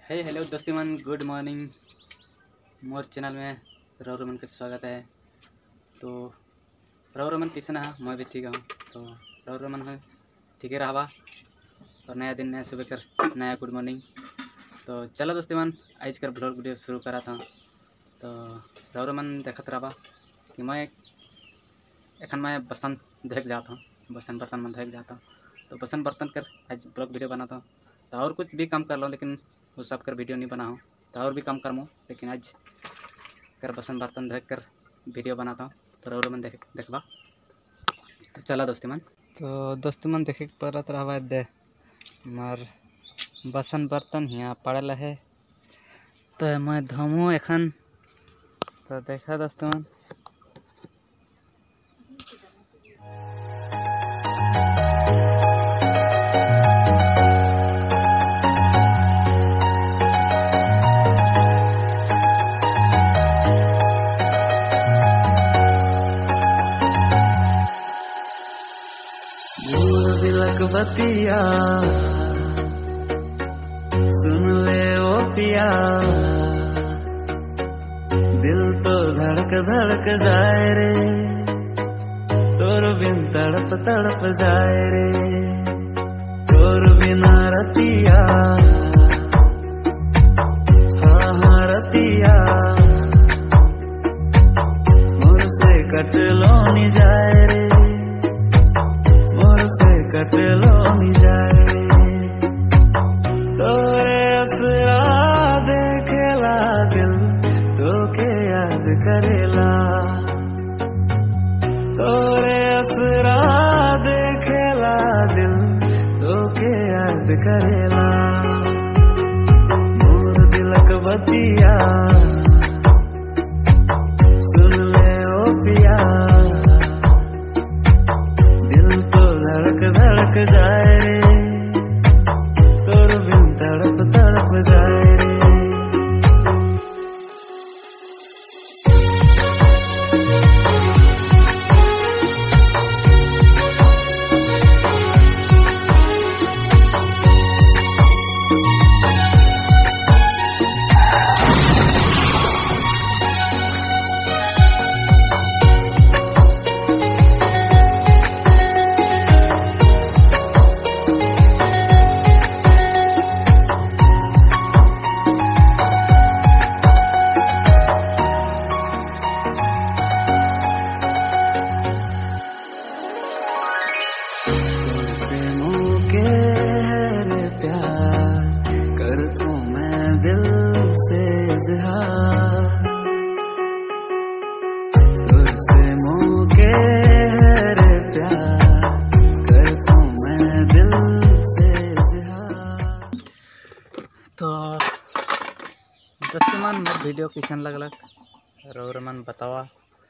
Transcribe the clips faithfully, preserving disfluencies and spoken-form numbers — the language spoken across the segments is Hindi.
हे हेलो दोस्तीमन, गुड मॉर्निंग। मोर चैनल में रौ रमन का स्वागत है। तो रौ रमन किसन है, मैं भी ठीक हूँ। तो रौ रमन है ठीक है रहा और नया दिन नया सुबह कर नया गुड मॉर्निंग। तो चलो दोस्तीमन, आज कर ब्लॉग वीडियो शुरू करा था। तो रौ रमन देखत रहा कि मैं एखन मैं बर्तन धोक जाता हूँ, बर्तन बर्तन में धोक जाता हूँ। तो बर्तन बर्तन कर आज ब्लॉग वीडियो बनाता हूँ। तो और कुछ भी काम कर लो, लेकिन वो सब कर वीडियो नहीं बना हूँ। तो और भी काम कर मूँ, लेकिन आज कर बर्तन बर्तन धोक कर वीडियो बनाता हूँ। तो रौ रमन देख देखबा। तो चला दोस्ती मन। तो दोस्ती मन देखे परत रहा दे मार बर्तन बर्तन यहाँ पड़ल है। तो मैं धोमू एखन। तो देखा दोस्ती मन, दिलक बतिया सुन ले ओ पिया, दिल तो धड़क धड़क जाए रे, तोर बिन तड़प तड़प जाए रे, तोर बिना रतिया हाँ हाँ रतिया मोर से कट लो नी जाए रे, से कट लो नी जाए। तोरे असरा देखेला दिल तो के याद करेला, तोरे असरा देखेला दिल तो के याद करेला। मोर दिलक बतिया सुन ले ओ पिया, धड़क धड़क जाए रे, तोर बिन तड़प तड़प जाए रे। से मुके रे प्यार करता मैं दिल से इजहार, तुझसे मुके रे प्यार करता मैं दिल से इजहार। तो दोस्ती मन मेरे वीडियो कैसन लगलक रौ रमन बतावा।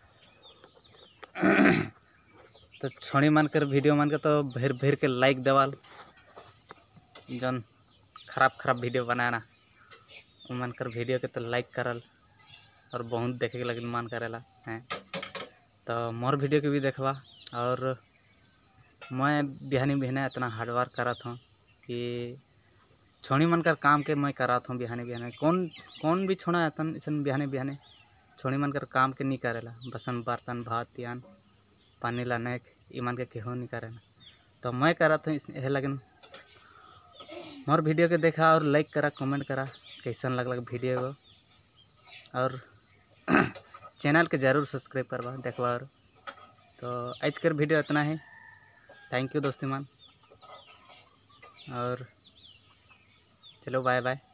तो छोड़ी मान कर वीडियो मान कर तो भेर भेर के लाइक देवाल, जन खराब खराब वीडियो बनाना वो मान कर वीडियो के तो लाइक करल और बहुत देखे के लगे मान करेला हैं। तो मोर वीडियो के भी देखवा। और मैं बिहानी बिहाने इतना हार्डवर्क करा था कि छोड़ी मन कर काम के मैं करा था बिहाने बिहाने। कौन कौन भी छोड़ा अतन ऐसा बिहाने बिहाने छोड़ी मन कर काम के नहीं करेला, बसन बर्तन भात यान पानी लाने ईमान के केहो नहीं करे। तो मैं करा था यह लगन मोर वीडियो के देखा और लाइक करा, कमेंट करा कैसन लगलक वीडियो को। और चैनल के जरूर सब्सक्राइब करवा देखवा। और तो आज कर वीडियो इतना ही। थैंक यू दोस्ती मान, और चलो बाय बाय।